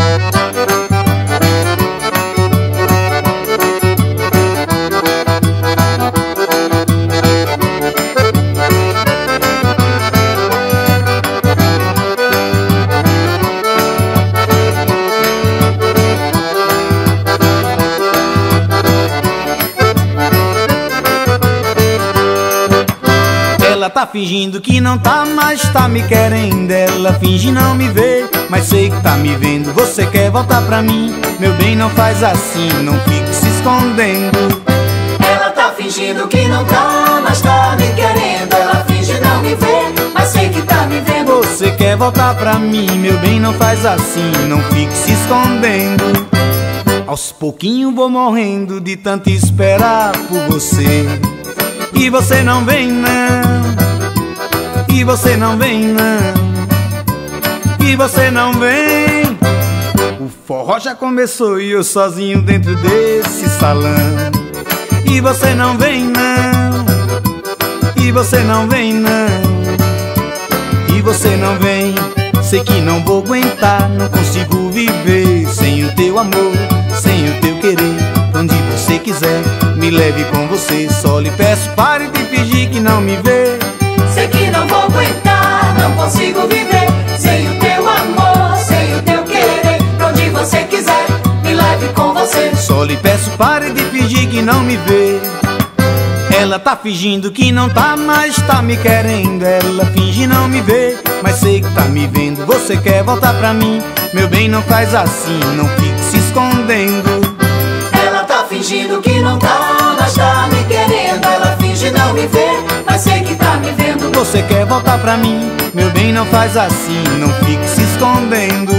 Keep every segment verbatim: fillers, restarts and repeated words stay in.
Ela tá fingindo que não tá, mas tá me querendo. Ela finge não me ver, mas sei que tá me vendo. Você quer voltar pra mim? Meu bem, não faz assim, não fique se escondendo. Ela tá fingindo que não tá, mas tá me querendo. Ela finge não me ver, mas sei que tá me vendo. Você quer voltar pra mim? Meu bem, não faz assim, não fique se escondendo. Aos pouquinhos vou morrendo de tanto esperar por você. E você não vem não, e você não vem não, e você não vem. O forró já começou e eu sozinho dentro desse salão. E você não vem não, e você não vem não, e você não vem. Sei que não vou aguentar, não consigo viver sem o teu amor, sem o teu querer. Onde você quiser, me leve com você. Só lhe peço, pare de fingir que não me vê. Sei que não vou aguentar, não consigo viver sem o teu amor, sem o teu querer. Pra onde você quiser, me leve com você. Só lhe peço, pare de fingir que não me vê. Ela tá fingindo que não tá, mas tá me querendo. Ela finge não me ver, mas sei que tá me vendo. Você quer voltar pra mim? Meu bem, não faz assim, não fique se escondendo. Ela tá fingindo que não tá, mas tá me querendo. Ela finge não me ver, mas sei que tá me vendo. Você quer voltar pra mim? Meu bem, não faz assim, não fique se escondendo.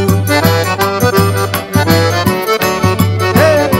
Hey!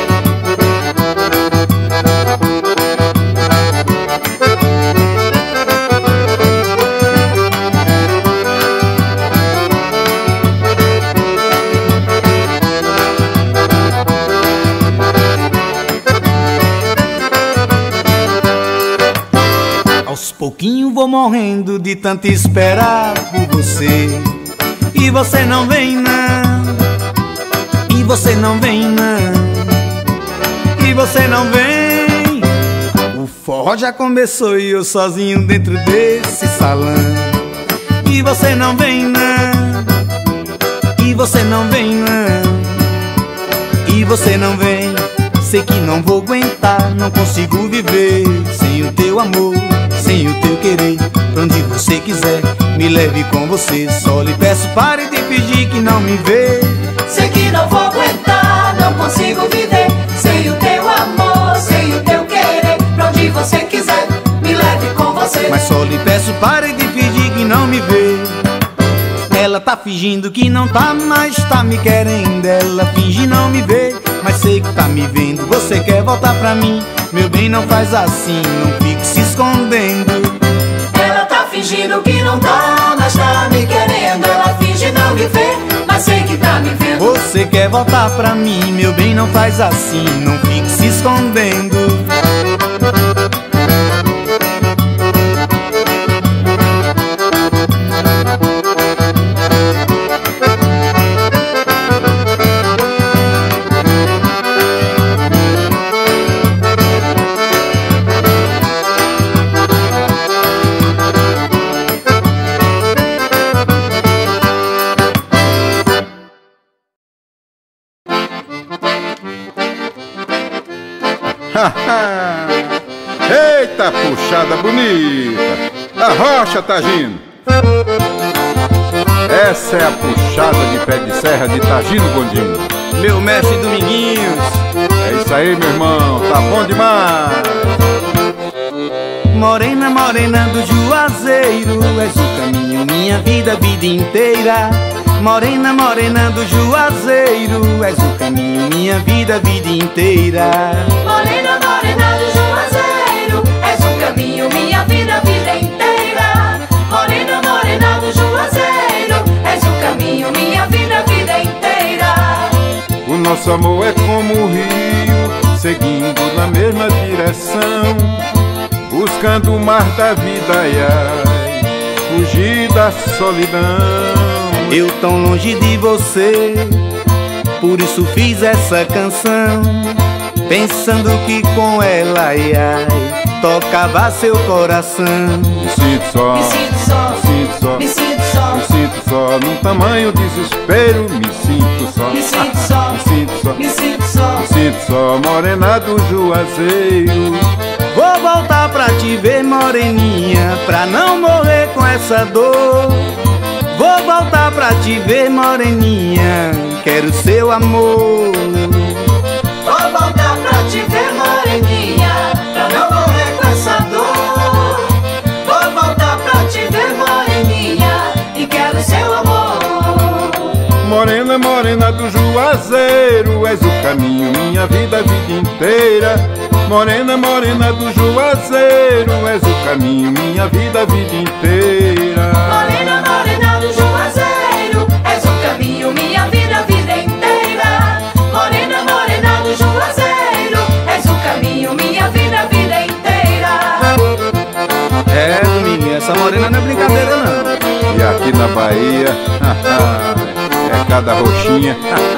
Aos pouquinhos vou morrendo de tanto esperar por você. E você não vem não, e você não vem não, e você não vem. O forró já começou e eu sozinho dentro desse salão. E você não vem não, e você não vem não, e você não vem. Sei que não vou aguentar, não consigo viver sem o teu amor, sem o teu querer. Pra onde você quiser, me leve com você. Só lhe peço, pare de fingir que não me vê. Sei que não vou aguentar, não consigo viver sem o teu amor, sem o teu querer. Pra onde você quiser, me leve com você. Mas só lhe peço, pare de fingir que não me vê. Ela tá fingindo que não tá, mas tá me querendo. Ela finge não me ver, mas sei que tá me vendo. Você quer voltar pra mim? Meu bem, não faz assim, não fique se escondendo. Ela tá fingindo que não tá, mas tá me querendo. Ela finge não me ver, mas sei que tá me vendo. Você quer voltar pra mim? Meu bem, não faz assim, não fique se escondendo. Eita puxada bonita! Arrocha, Tagino! Essa é a puxada de pé de serra de Tagino Gondim. Meu mestre Dominguinhos. É isso aí, meu irmão, tá bom demais! Morena, morena do Juazeiro, és o caminho, minha vida, vida inteira. Morena, morena do Juazeiro, és o caminho, minha vida, vida inteira. Morena, morena do Juazeiro, és o caminho, minha vida, vida inteira. Morena, morena do Juazeiro, és o caminho, minha vida, vida inteira. O nosso amor é como o rio, seguindo na mesma direção, buscando o mar da vida, ai, ai, fugir da solidão. Eu tão longe de você, por isso fiz essa canção, pensando que com ela, ai, ai, tocava seu coração. Me sinto só, Me sinto só, me sinto só, me sinto só, me sinto só, num tamanho desespero. Me sinto só, me sinto só, me sinto só, me sinto só, me sinto só, morena do Juazeiro. Vou voltar pra te ver, moreninha, pra não morrer com essa dor. Vou voltar pra te ver, moreninha, quero seu amor. vou voltar pra te ver, moreninha, pra não morrer com essa dor. Vou voltar pra te ver, moreninha, e quero seu amor. Morena, morena do Juazeiro, és o caminho, minha vida, a vida inteira. Morena, morena do Juazeiro, és o caminho, minha vida, a vida inteira. Morena, morena do Juazeiro, és o caminho, minha vida, a vida inteira. Morena, morena do Juazeiro, és o caminho, minha vida, a vida inteira. É, Dominguinho, essa morena não é brincadeira não. E aqui na Bahia, é cada roxinha.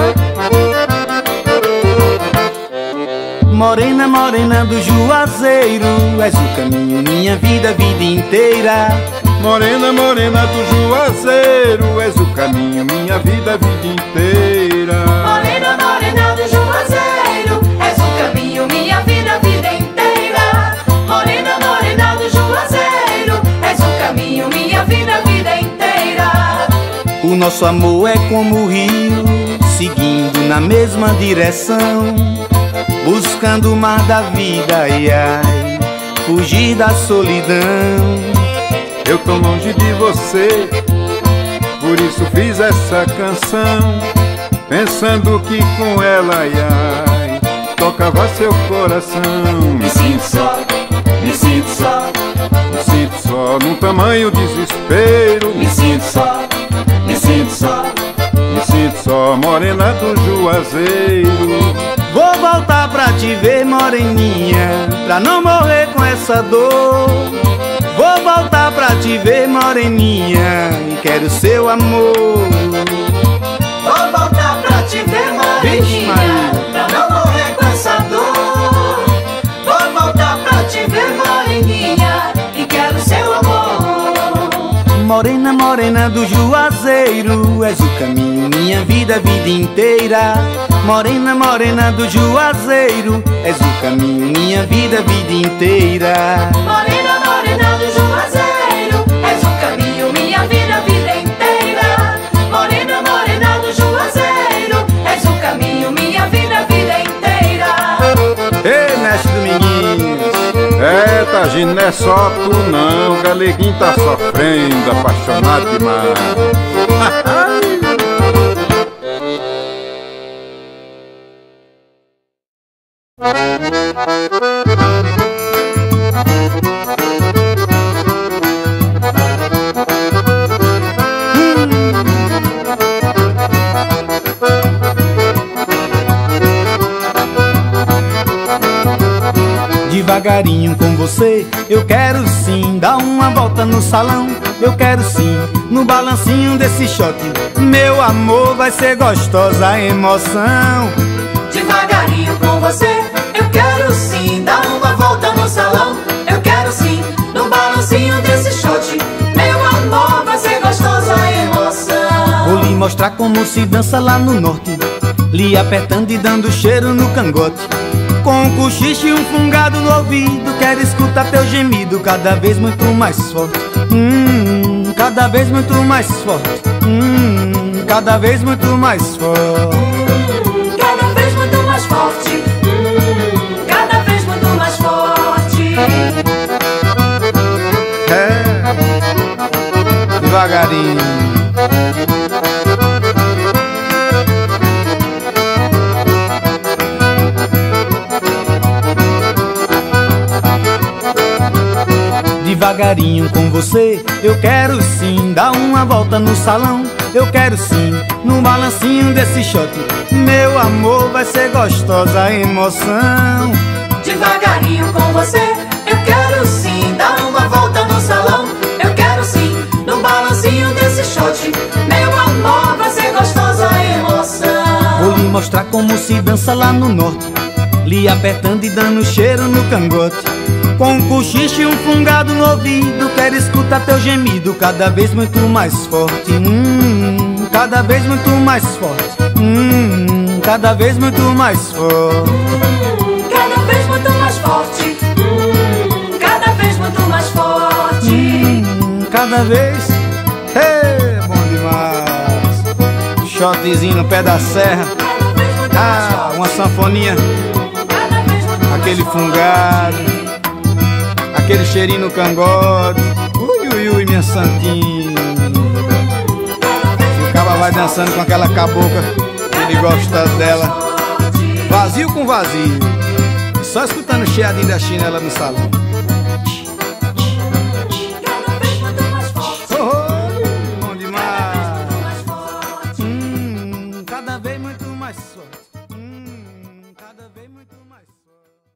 Morena, morena do Juazeiro, és o caminho, minha vida, a vida inteira. Morena, morena do Juazeiro, és o caminho, minha vida, a vida inteira. Morena, morena do Juazeiro, és o caminho, minha vida, a vida inteira. Morena, morena do Juazeiro, és o caminho, minha vida, a vida inteira. O nosso amor é como o rio, seguindo na mesma direção, buscando o mar da vida, ai, ai, fugir da solidão. Eu tô longe de você, por isso fiz essa canção, pensando que com ela, ai, ai, tocava seu coração. Me sinto só, me sinto só, Me sinto só, num tamanho desespero. me sinto só, me sinto só, Me sinto só, morena do Juazeiro. Vou voltar pra te ver, moreninha, pra não morrer com essa dor. Vou voltar pra te ver, moreninha, e quero seu amor. vou voltar pra te ver, Vixe, moreninha, Maria. pra não morrer com essa dor. Vou voltar pra te ver, moreninha, e quero seu amor. Morena, morena do Juazeiro, és o caminho, minha vida, a vida inteira. Morena, morena do Juazeiro, és o caminho, minha vida, a vida inteira. Morena, morena do Juazeiro, és o caminho, minha vida, a vida inteira. Morena, morena do Juazeiro, és o caminho, minha vida, a vida inteira. Ei, mestre Dominguinhos, É, Tagino, não é só tu não, o galeguinho tá sofrendo, apaixonado demais. devagarinho com você, eu quero sim dar uma volta no salão. Eu quero sim, no balancinho desse shot, meu amor, vai ser gostosa a emoção. Devagarinho com você, eu quero sim dar uma volta no salão. Eu quero sim, no balancinho desse shot, meu amor, vai ser gostosa a emoção. Vou lhe mostrar como se dança lá no norte, lhe apertando e dando cheiro no cangote. Com um cochicho e um fungado no ouvido, quero escutar teu gemido cada vez muito mais forte. Hum, cada vez muito mais forte. Hum, cada vez muito mais forte. Hum, cada vez muito mais forte. Hum, cada vez muito mais forte. É, devagarinho. Devagarinho com você, eu quero sim dar uma volta no salão. Eu quero sim, no balancinho desse shot, meu amor, vai ser gostosa a emoção. Devagarinho com você, eu quero sim dar uma volta no salão. Eu quero sim, no balancinho desse shot, meu amor, vai ser gostosa a emoção. Vou lhe mostrar como se dança lá no norte, lhe apertando e dando cheiro no cangote. Com um cochicho e um fungado no ouvido, quero escutar teu gemido cada vez muito mais forte. Hum, cada vez muito mais forte. Hum, cada vez muito mais forte. Cada vez muito mais forte. Hum, cada vez muito mais forte. Hum, cada vez. Hey, bom demais. Shotzinho no pé da serra. Ah, uma sanfoninha. Aquele fungado, aquele cheirinho no cangote. Ui, ui, ui, minha santinha. O cara vai dançando com aquela cabocla, ele gosta dela. Vazio com vazio, só escutando o chiadinho da chinela no salão. Oh, oh, bom demais. Hum, cada vez muito mais forte. Hum, cada vez muito mais forte.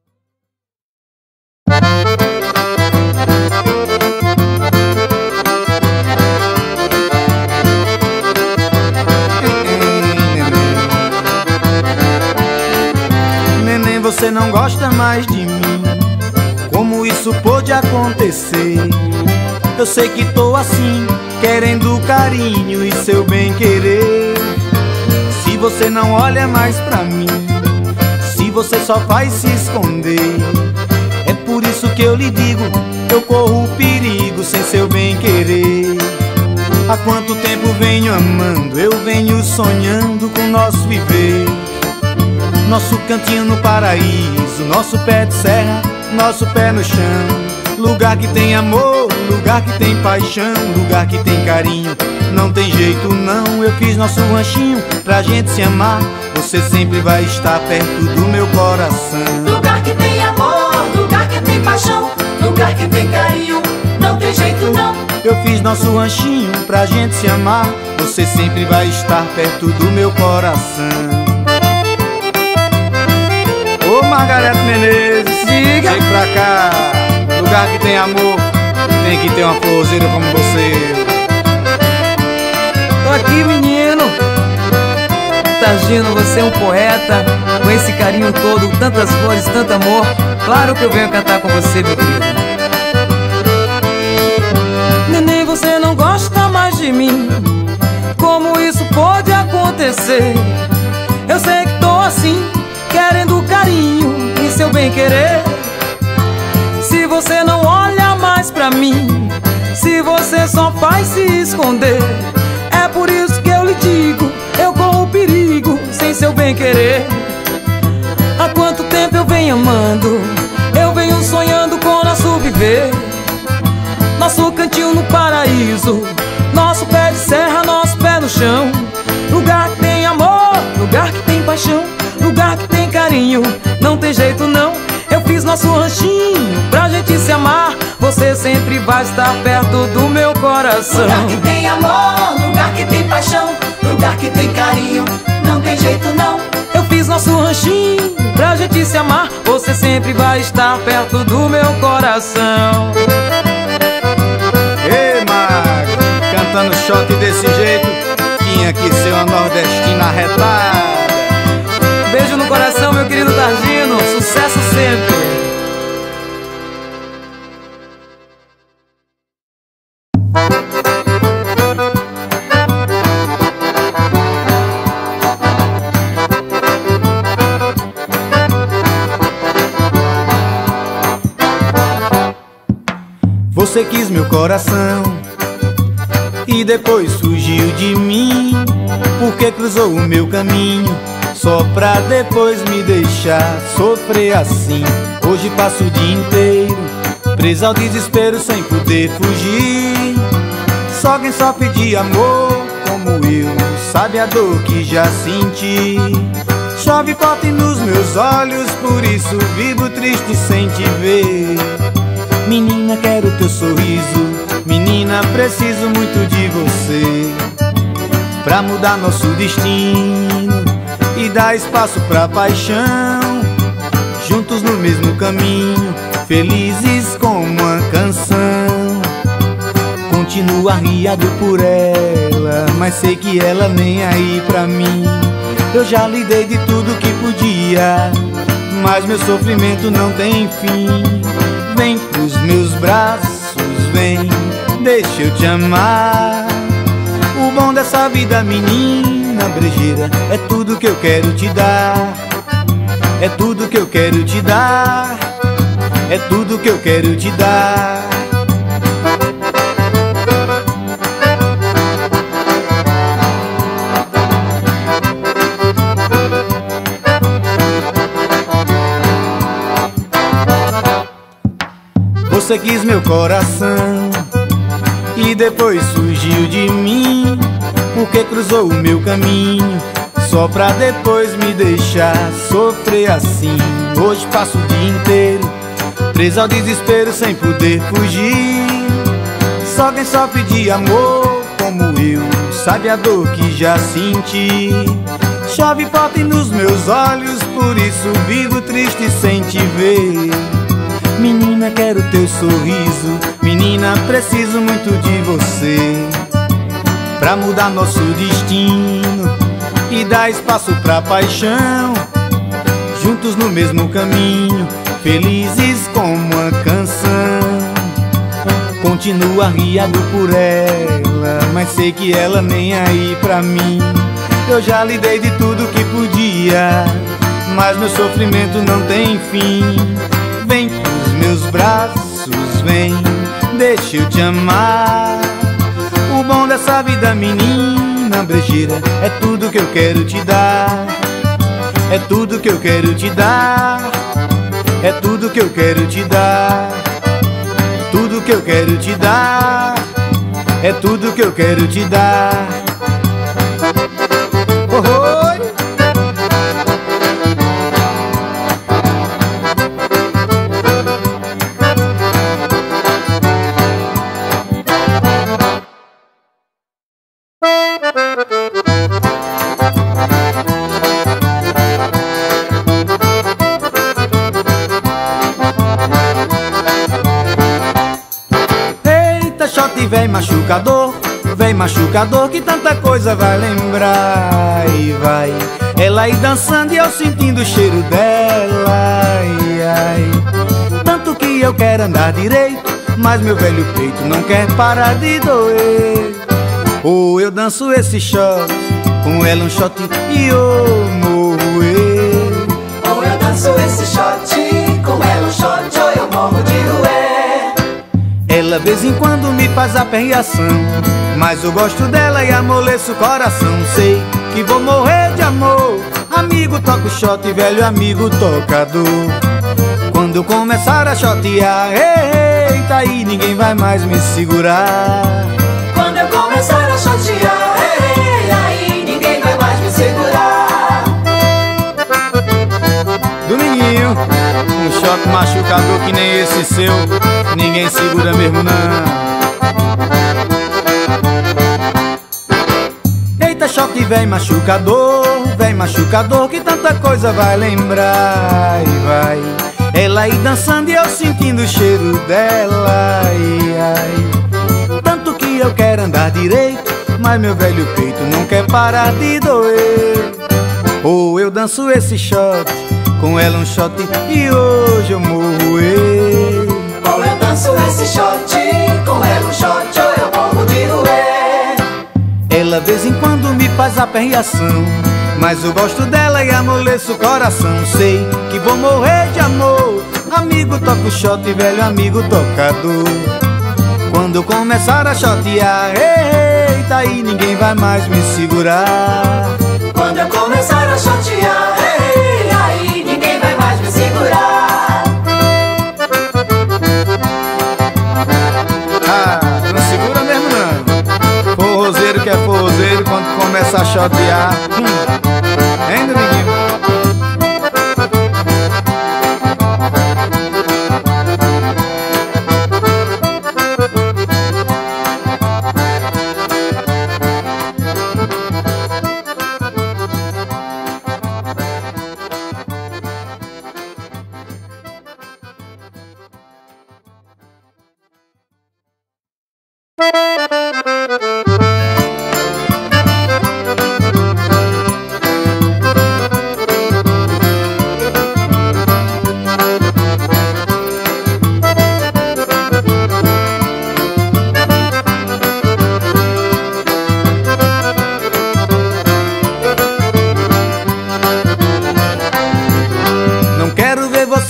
Neném, você não gosta mais de mim. Como isso pôde acontecer? Eu sei que tô assim, querendo carinho e seu bem querer. Se você não olha mais pra mim, se você só faz se esconder, é por isso que eu lhe digo, eu corro perigo sem seu bem querer. Há quanto tempo venho amando, eu venho sonhando com nosso viver. Nosso cantinho no paraíso, nosso pé de serra, nosso pé no chão. Lugar que tem amor, lugar que tem paixão, lugar que tem carinho, não tem jeito não. Eu fiz nosso ranchinho pra gente se amar, você sempre vai estar perto do meu coração. Lugar que tem amor, lugar que tem paixão, lugar que tem carinho, não tem jeito não. Eu fiz nosso ranchinho pra gente se amar, você sempre vai estar perto do meu coração. Ô Margarete Menezes, diga, vem pra cá. Lugar que tem amor, tem que ter uma forrozeira como você. Tô aqui, menino. Targino, você é um poeta, com esse carinho todo, tantas flores, tanto amor. Claro que eu venho cantar com você, meu querido. Neném, você não gosta mais de mim. Como isso pode acontecer? Eu sei que tô assim, querendo carinho e seu bem querer. Se você não olha mais pra mim, se você só faz se esconder, é por isso que eu lhe digo, eu corro perigo sem seu bem querer. Há quanto tempo eu venho amando, eu venho sonhando com nosso viver. Nosso cantinho no paraíso, nosso pé de serra, nosso pé no chão. Lugar que tem amor, lugar que tem paixão, lugar que tem carinho, não tem jeito não. Eu fiz nosso ranchinho pra gente se amar, você sempre vai estar perto do meu coração. Lugar que tem amor, lugar que tem paixão, lugar que tem carinho, não tem jeito não. Eu fiz nosso ranchinho pra gente se amar, você sempre vai estar perto do meu coração. Ei, Mag, cantando shot desse jeito, tinha que ser uma nordestina arretada. Beijo no coração, meu querido Targino, sucesso sempre. Você quis meu coração e depois fugiu de mim, porque cruzou o meu caminho só pra depois me deixar sofrer assim. Hoje passo o dia inteiro preso ao desespero sem poder fugir. Só quem sofre de amor como eu sabe a dor que já senti. Chove forte nos meus olhos, por isso vivo triste sem te ver. Menina, quero teu sorriso, menina, preciso muito de você pra mudar nosso destino e dar espaço pra paixão. Juntos no mesmo caminho, felizes como uma canção. Continuo arriado por ela, mas sei que ela nem aí pra mim. Eu já lhe dei de tudo que podia, mas meu sofrimento não tem fim. Vem pros meus braços, vem, deixa eu te amar. O bom dessa vida, menina brejeira, é tudo que eu quero te dar. É tudo que eu quero te dar. É tudo que eu quero te dar. Você quis meu coração e depois fugiu de mim, porque cruzou o meu caminho só pra depois me deixar sofrer assim. Hoje passo o dia inteiro preso ao desespero sem poder fugir. Só quem sofre de amor como eu sabe a dor que já senti. Chove forte nos meus olhos, por isso vivo triste sem te ver. Menina, quero teu sorriso, menina, preciso muito de você pra mudar nosso destino e dar espaço pra paixão. Juntos no mesmo caminho, felizes como uma canção. Continuo arriado por ela, mas sei que ela nem aí pra mim. Eu já lhe dei de tudo que podia, mas meu sofrimento não tem fim. Vem pros meus braços, vem, deixa eu te amar. O bom dessa vida, menina brejeira, é tudo que eu quero te dar. É tudo que eu quero te dar. É tudo que eu quero te dar. Tudo que eu quero te dar. É tudo que eu quero te dar. Oh, oh. Vem machucador, vem machucador, que tanta coisa vai lembrar. E vai ela aí dançando e eu sentindo o cheiro dela. Ai, ai. Tanto que eu quero andar direito, mas meu velho peito não quer parar de doer. Ou eu danço esse shot, com ela um shot e eu morro eu. Ou eu danço esse shot, com ela um shot ou eu morro de roer. Ela vez em quando me faz aperreação, mas eu gosto dela e amoleço o coração. Sei que vou morrer de amor. Amigo toca o shot, velho amigo tocador. Quando eu começar a shotear, eita, aí ninguém vai mais me segurar. Quando eu começar a shotear, aí ninguém vai mais me segurar. Dominguinho, um shot machucador que nem esse seu, ninguém segura mesmo não. Eita, shot vem machucador, vem machucador, que tanta coisa vai lembrar. E vai ela aí dançando e eu sentindo o cheiro dela. Ai, ai. Tanto que eu quero andar direito, mas meu velho peito não quer parar de doer. Ou eu danço esse shot, com ela um shot e hoje eu morro eu. Ou eu danço esse shot, com ela um shot ou eu morro de roer. Ela vez em quando me faz aperreação, mas eu gosto dela e amoleço o coração. Sei que vou morrer de amor. Amigo toca o shot, velho amigo tocador. Quando eu começar a shotear, eita, aí ninguém vai mais me segurar. Quando eu começar a shotear, aí ninguém vai mais me segurar. Ah, não segura mesmo não. Forrozeiro que é forrozeiro, quando começa a shotear, hum. Hein, Dominguinho?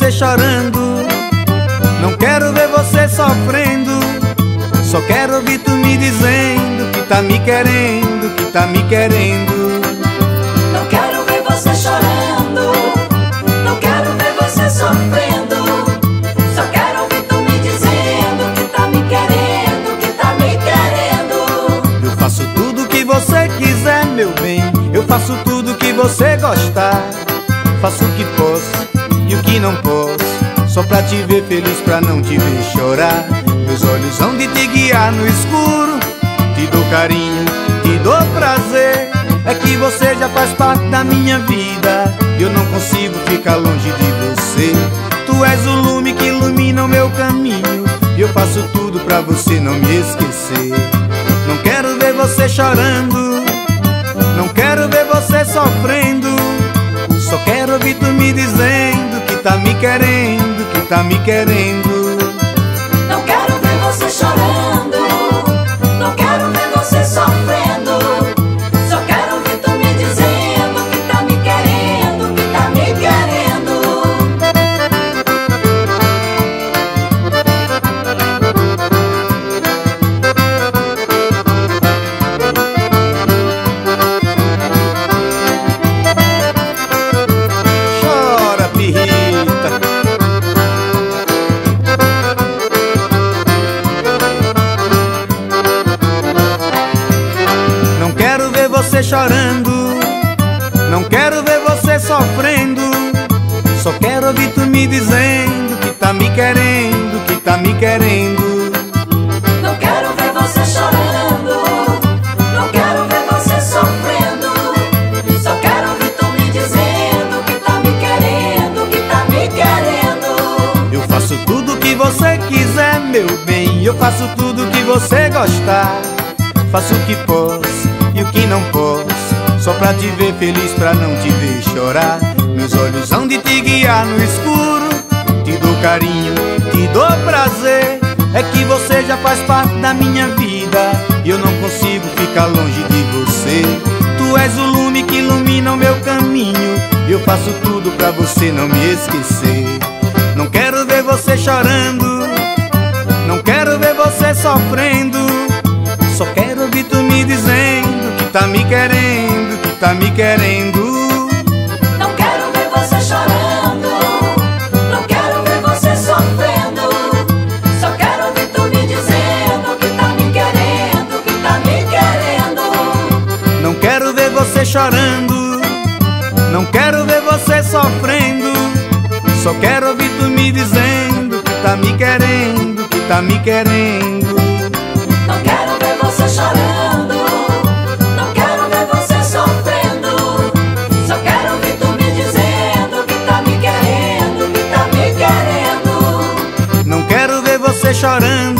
você chorando, não quero ver você sofrendo. Só quero ouvir tu me dizendo que tá me querendo, que tá me querendo. Não quero ver você chorando, não quero ver você sofrendo. Só quero ouvir tu me dizendo que tá me querendo, que tá me querendo. Eu faço tudo que você quiser, meu bem, eu faço tudo que você gostar. Faço o que posso e o que não posso, só pra te ver feliz, pra não te ver chorar. Meus olhos hão de te guiar no escuro, te dou carinho, te dou prazer. É que você já faz parte da minha vida, eu não consigo ficar longe de você. Tu és o lume que ilumina o meu caminho, eu faço tudo pra você não me esquecer. Não quero ver você chorando, não quero ver você sofrendo. Só quero ouvir tu me dizendo que tá me querendo, que tá me querendo. Não quero ver você chorando, não quero ver você sofrendo. Só quero ouvir tu me dizendo que tá me querendo, que tá me querendo. Chora, pirrita. Não quero ver você chorando, não quero ver você sofrendo. Só quero ouvir tu me dizendo que tá me querendo, que tá me querendo. Não quero ver você chorando, não quero ver você sofrendo. Só quero ouvir tu me dizendo que tá me querendo, que tá me querendo. Eu faço tudo que você quiser, meu bem, eu faço tudo que você gostar. Faço o que posso e o que não posso, só pra te ver feliz, pra não te ver chorar. Meus olhos hão de te guiar no escuro, te dou carinho, te dou prazer. É que você já faz parte da minha vida, e eu não consigo ficar longe de você. Tu és o lume que ilumina o meu caminho, eu faço tudo pra você não me esquecer. Não quero ver você chorando, não quero ver você sofrendo. Só quero ouvir tu me dizendo que tá me querendo, que tá me querendo. Não quero ver você chorando, não quero ver você sofrendo. Só quero ouvir tu me dizendo que tá me querendo, que tá me querendo. Não quero ver você chorando, não quero ver você sofrendo. Só quero ouvir tu me dizendo que tá me querendo, que tá me querendo. Não quero ver você chorando, não quero ver você sofrendo. Só quero ouvir tu me dizendo que tá me querendo, que tá me querendo. Não quero ver você chorando,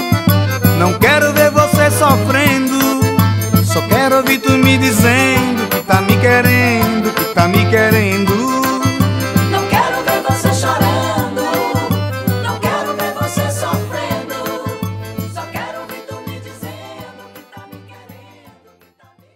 não quero ver você sofrendo. Só quero ouvir tu me dizendo que tá me querendo, que tá me querendo. Não quero ver você chorando, não quero ver você sofrendo. Só quero ouvir tu me dizendo que tá me querendo, que tá me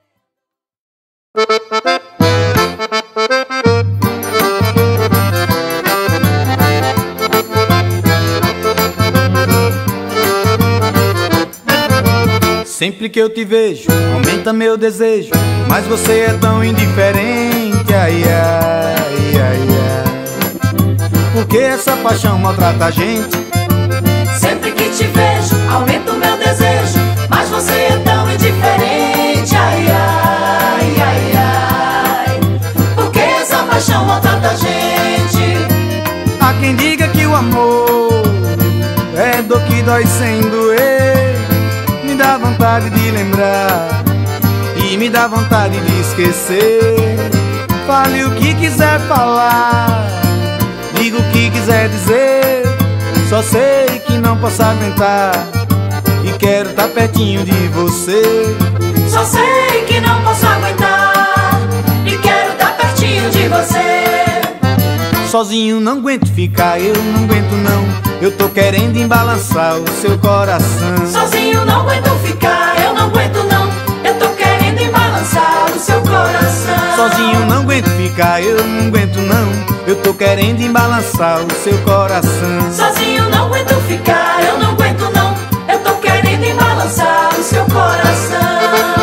querendo. Sempre que eu te vejo, aumenta meu desejo, mas você é tão indiferente. Ai, ai, ai, ai. Por que essa paixão maltrata a gente? Sempre que te vejo, aumenta o meu desejo, mas você é tão indiferente. Ai, ai, ai, ai. Por que essa paixão maltrata a gente? Há quem diga que o amor é dor que dói sem doer. Me dá vontade de lembrar e me dá vontade de esquecer. Fale o que quiser falar, diga o que quiser dizer. Só sei que não posso aguentar e quero estar pertinho de você. Só sei que não posso aguentar e quero estar pertinho de você. Sozinho não aguento ficar, eu não aguento não. Eu tô querendo embalançar o seu coração. Sozinho não aguento ficar, eu não aguento não. Eu tô querendo embalançar o seu coração. Sozinho não aguento ficar, eu não aguento não. Eu tô querendo embalançar o seu coração. Sozinho não aguento ficar, eu não aguento não. Eu tô querendo embalançar o seu coração.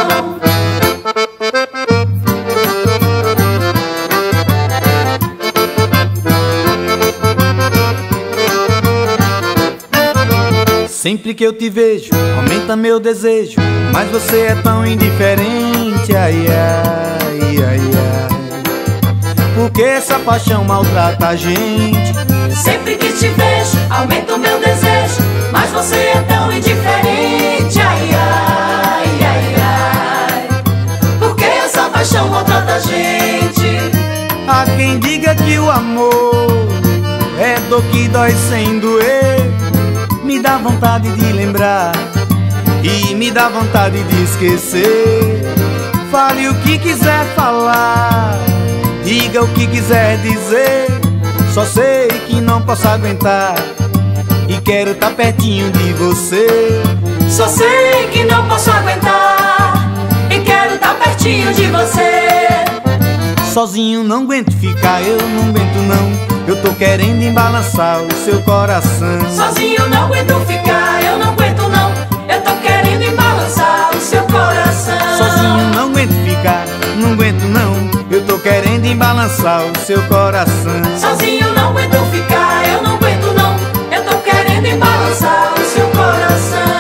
Sempre que eu te vejo, aumenta meu desejo, mas você é tão indiferente, ai, ai, ai, ai. Por que essa paixão maltrata a gente? Sempre que te vejo, aumenta o meu desejo, mas você é tão indiferente, ai, ai, ai, ai. Por que essa paixão maltrata a gente? Há quem diga que o amor é dor que dói sem doer. Me dá vontade de lembrar e me dá vontade de esquecer. Fale o que quiser falar, diga o que quiser dizer. Só sei que não posso aguentar e quero estar pertinho de você. Só sei que não posso aguentar e quero estar pertinho de você. Sozinho não aguento ficar, eu não aguento não. Eu tô querendo embalançar o seu coração. Sozinho não aguento ficar, eu não aguento não. Eu tô querendo embalançar o seu coração. Sozinho não aguento ficar, não aguento não. Eu tô querendo embalançar o seu coração. Sozinho não aguento ficar, eu não aguento não. Eu tô querendo embalançar o seu coração.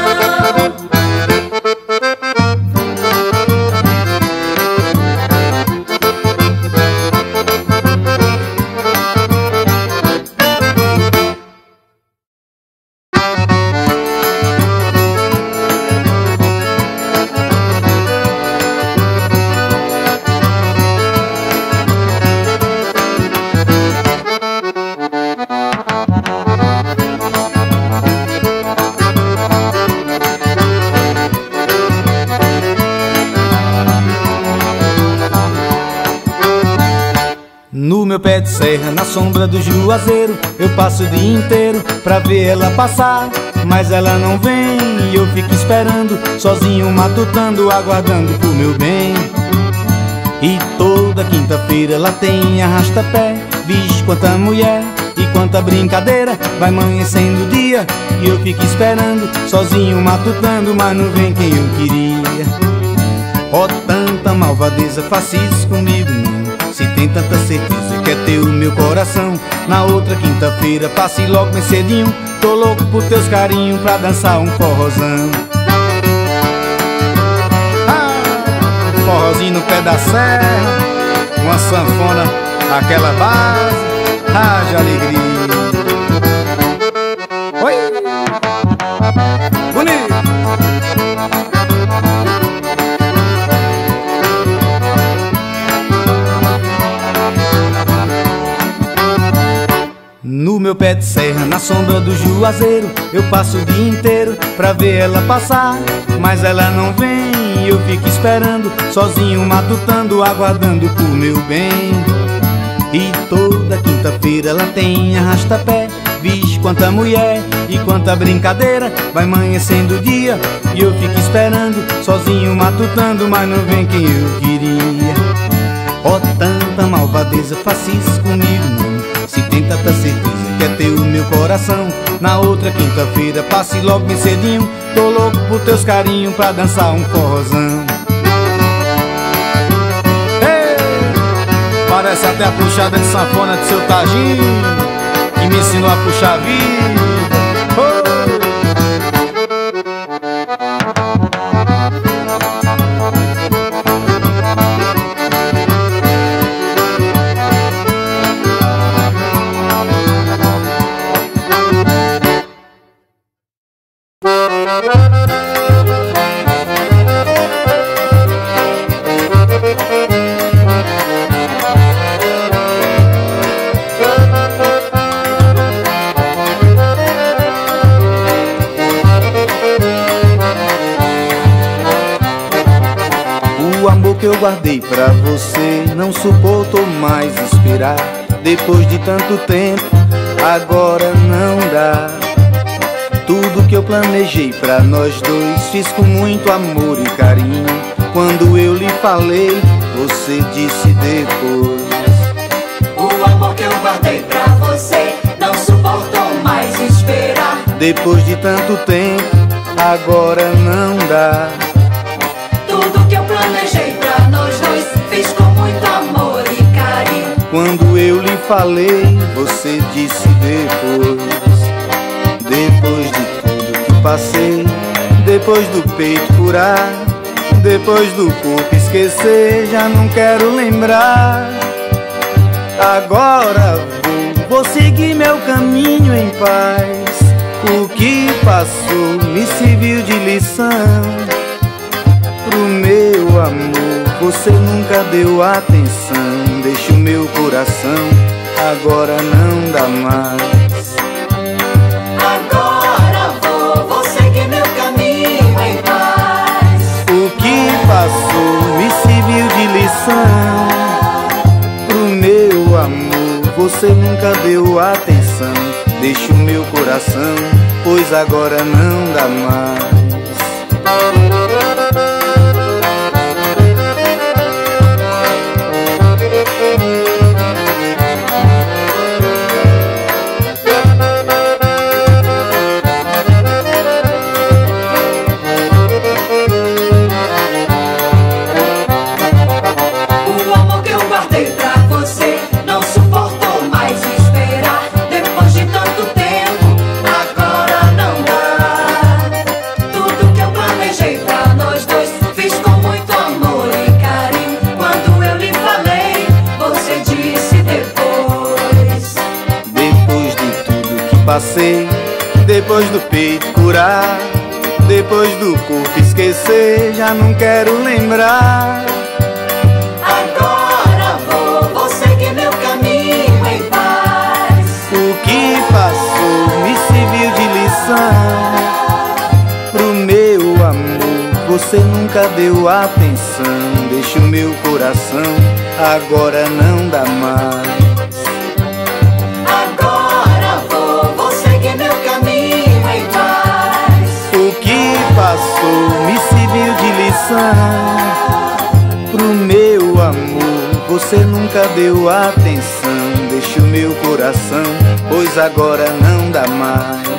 No meu pé de serra, na sombra do juazeiro, eu passo o dia inteiro pra ver ela passar. Mas ela não vem e eu fico esperando, sozinho matutando, aguardando por meu bem. E toda quinta-feira ela tem arrasta-pé. Vixe, quanta mulher e quanta brincadeira. Vai amanhecendo o dia e eu fico esperando, sozinho matutando, mas não vem quem eu queria. Ó, oh, tanta malvadeza, faça isso comigo não. Se tem tanta certeza que é teu meu coração, na outra quinta-feira passe logo bem cedinho. Tô louco por teus carinhos pra dançar um forrozão. Ah, forrozinho no pé da serra, uma sanfona, aquela base, haja alegria. Oi, bonito. No meu pé de serra, na sombra do juazeiro, eu passo o dia inteiro pra ver ela passar. Mas ela não vem e eu fico esperando, sozinho matutando, aguardando por meu bem. E toda quinta-feira ela tem arrasta-pé. Vixe, quanta mulher e quanta brincadeira. Vai amanhecendo o dia e eu fico esperando, sozinho matutando, mas não vem quem eu queria. Ó, oh, tanta malvadeza, faça isso comigo não. Se tem tanta certeza que é teu meu coração, na outra quinta-feira passe logo bem cedinho. Tô louco por teus carinhos pra dançar um forrozão. Ei, parece até a puxada de sanfona de seu Taginho, que me ensinou a puxar a vida. Oh. O amor que eu guardei pra você não suportou mais esperar. Depois de tanto tempo, agora não dá. Tudo que eu planejei pra nós dois fiz com muito amor e carinho. Quando eu lhe falei, você disse depois. O amor que eu guardei pra você não suportou mais esperar. Depois de tanto tempo, agora não dá. Tudo que eu planejei pra nós dois fiz com muito amor e carinho. Quando eu lhe falei, você disse depois. Depois de tudo que passei, depois do peito curar, depois do corpo esquecer, já não quero lembrar. Agora vou, vou seguir meu caminho em paz. O que passou me serviu de lição. Pro meu amor você nunca deu atenção. Deixa o meu coração, agora não dá mais. Agora vou, vou seguir meu caminho em paz. O que passou me serviu de lição. Pro meu amor você nunca deu atenção. Deixa o meu coração, pois agora não dá mais. Passei, depois do peito curar, depois do corpo esquecer, já não quero lembrar. Agora vou, vou seguir meu caminho em paz. O que passou me serviu de lição. Pro meu amor você nunca deu atenção. Deixa o meu coração, agora não dá mais. Passou, me serviu de lição. Pro meu amor você nunca deu atenção. Deixa o meu coração, pois agora não dá mais.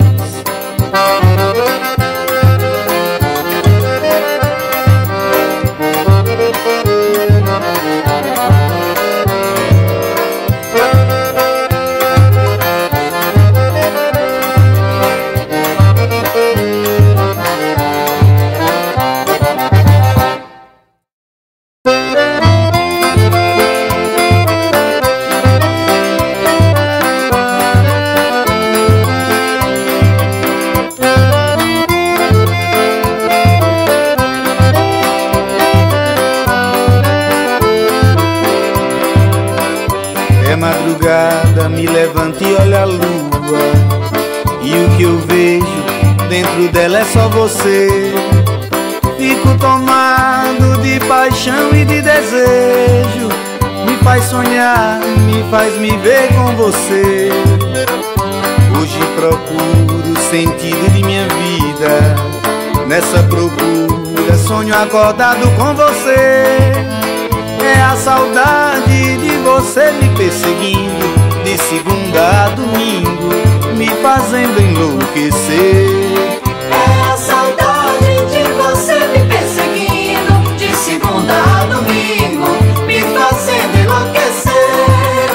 Me levanto e olho a lua, e o que eu vejo dentro dela é só você. Fico tomado de paixão e de desejo. Me faz sonhar, me faz me ver com você. Hoje procuro o sentido de minha vida. Nessa procura sonho acordado com você. É a saudade de você me perseguindo, de segunda a domingo, me fazendo enlouquecer. É a saudade de você me perseguindo, de segunda a domingo, me fazendo enlouquecer.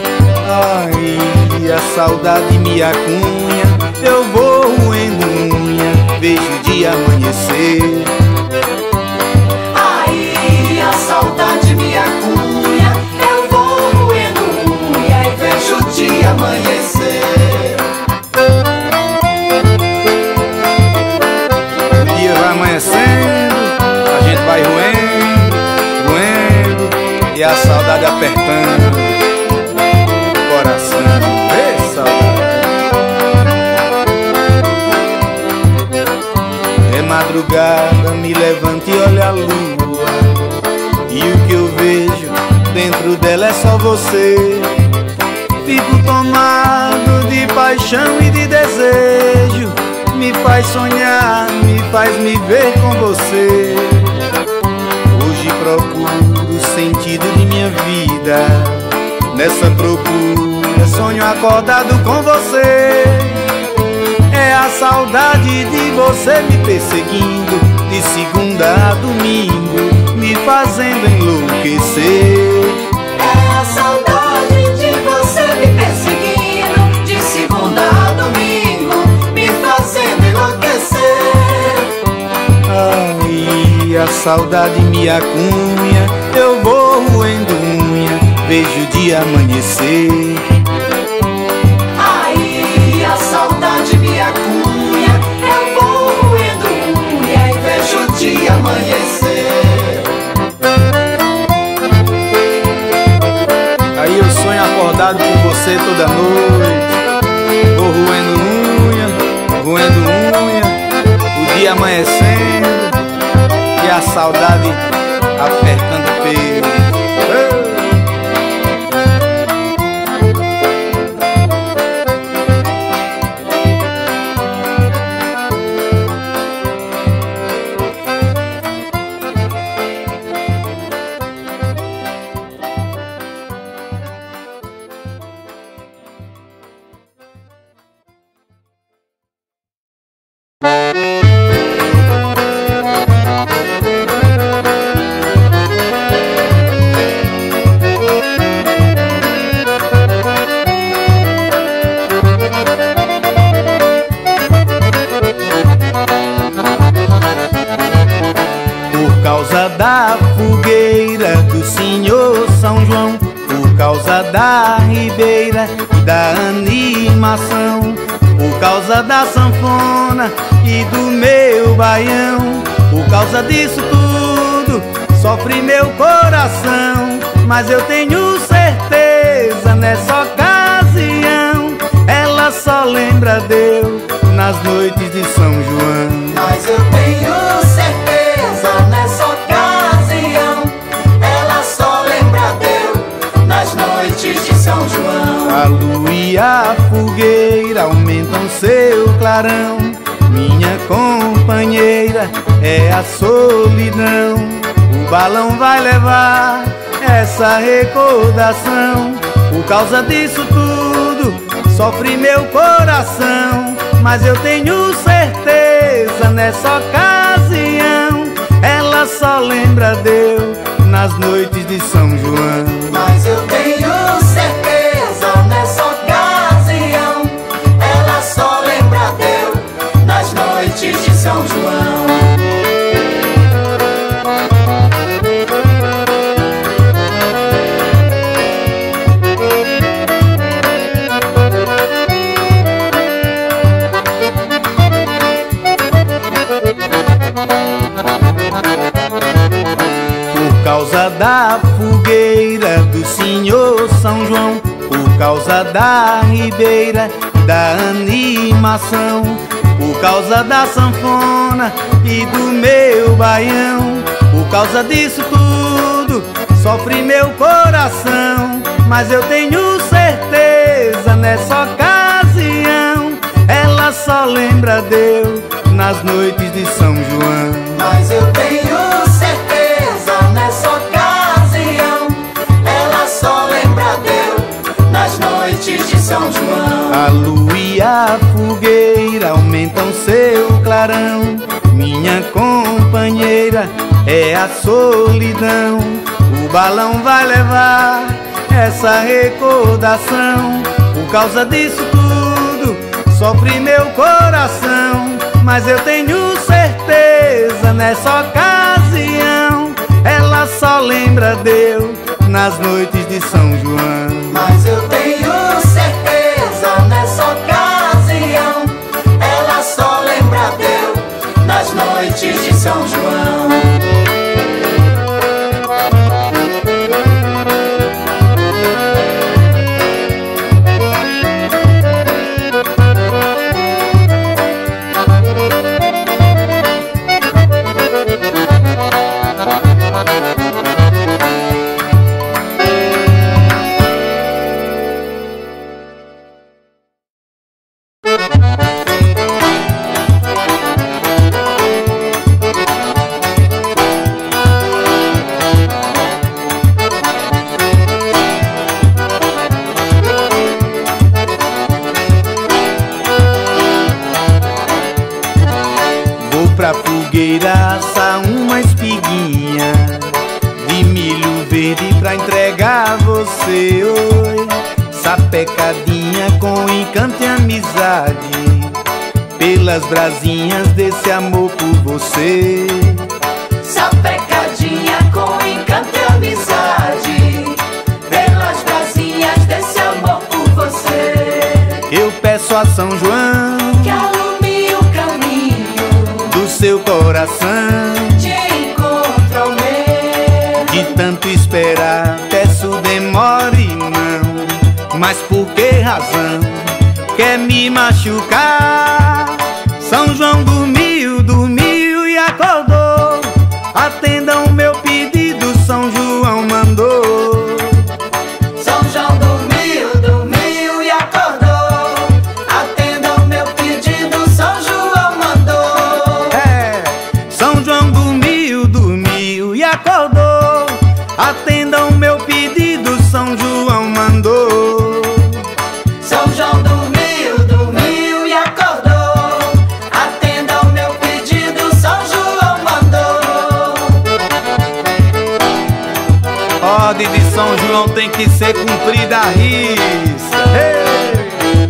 Ai, a saudade me acunha, eu vou roendo unha, vejo o dia amanhecer. Ai, a saudade me acunha, eu vou roendo unha e vejo o dia amanhecer. O dia vai amanhecendo, a gente vai roendo, roendo, e a saudade apertando o coração. Vê, saudade. É madrugada, me levanto e olho a lua, e o que eu vejo dentro dela é só você. Fico tomado de paixão e de desejo. Me faz sonhar, me faz me ver com você. Hoje procuro o sentido de minha vida. Nessa procura, sonho acordado com você. É a saudade de você me perseguindo, de segunda a domingo, me fazendo enlouquecer. É a saudade de você me perseguindo, de segunda a domingo, me fazendo enlouquecer. Ai, a saudade me acunha, eu vou roendo unha, vejo o dia amanhecer. Ai, a saudade me acunha, eu vou roendo unha e vejo o dia amanhecer. Aí eu sonho acordado com você toda noite, vou roendo unha, roendo unha, o dia amanhecendo e a saudade apertando o peito. Por causa da fogueira do Senhor São João, por causa da ribeira e da animação, por causa da sanfona e do meu baião, por causa disso tudo sofre meu coração. Mas eu tenho certeza nessa ocasião, ela só lembra Deus nas noites de São João. Mas eu tenho certeza nessa ocasião, ela só lembra Deus nas noites de São João. A lua e a fogueira aumentam seu clarão, minha companheira é a solidão. O balão vai levar essa recordação, por causa disso tudo sofre meu coração. Mas eu tenho certeza nessa ocasião, ela só lembra Deus nas noites de São João. Mas eu tenho certeza nessa ocasião, ela só lembra Deus nas noites de São João. Por causa da fogueira do Senhor São João, por causa da ribeira e da animação, por causa da sanfona e do meu baião, por causa disso tudo sofre meu coração. Mas eu tenho certeza nessa ocasião, ela só lembra Deus nas noites de São João. Mas eu tenho certeza nessa ocasião, ela só lembra Deus nas noites de São João. A lua e a fogueira aumentam seu clarão, minha companheira é a solidão. O balão vai levar essa recordação, por causa disso tudo sofre meu coração. Mas eu tenho certeza nessa ocasião, ela só lembra Deus nas noites de São João. Mas eu tenho certeza nessa ocasião, ela só lembra Deus nas noites de São João. você, oi. Sapecadinha com encanto e amizade, pelas brasinhas desse amor por você. Sapecadinha com encanto e amizade, pelas brasinhas desse amor por você. Eu peço a São João que alume o caminho do seu coração, de encontro ao meu. de tanto esperar, peço demore não, mas por que razão quer me machucar? São João dormiu, dormiu e acordou, atendam o meu pedido, São João mandou. São João dormiu, dormiu e acordou, atendam o meu pedido, São João mandou. É, São João dormiu, dormiu e acordou, atendam o meu pedido, São João mandou. São João dormiu, dormiu e acordou, atendam o meu pedido, São João mandou. Ordem de São João tem que ser cumprida à risca. Ei!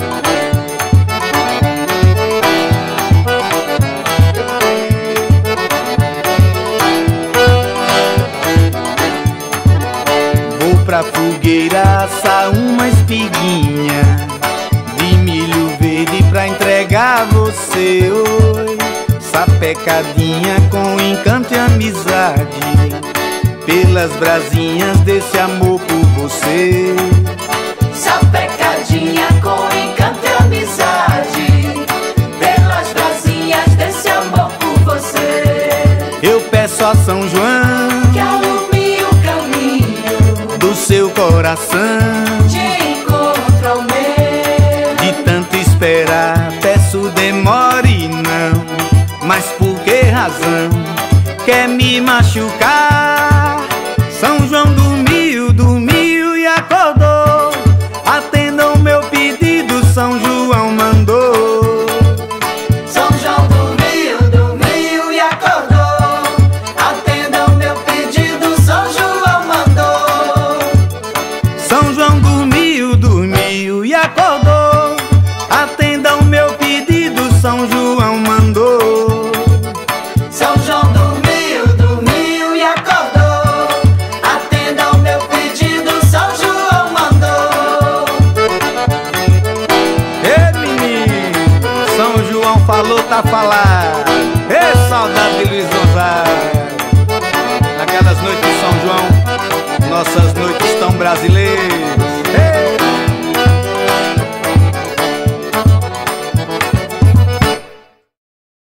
Vou pra fogueira assar uma espiguinha de milho verde pra entregar a você, oi. Sapecadinha com encanto e amizade, pelas brasinhas desse amor por você. Sapecadinha com encanto e amizade, pelas brasinhas desse amor por você. Eu peço a São João Que alume o caminho do seu coração, de encontro ao meu. de tanto esperar, peço demore não, mas por que razão quer me machucar? São João dormiu, dormiu e acordou, atendam o meu pedido, São João mandou. São João dormiu, dormiu e acordou, atendam o meu pedido, São João mandou. São João dormiu, dormiu e acordou, atendam o meu pedido, São João mandou. São João dormiu, dormiu e acordou, atendam o meu pedido, São João mandou. Ei menino, São João falou, tá falado. Ei, saudade de Luiz Gonzaga.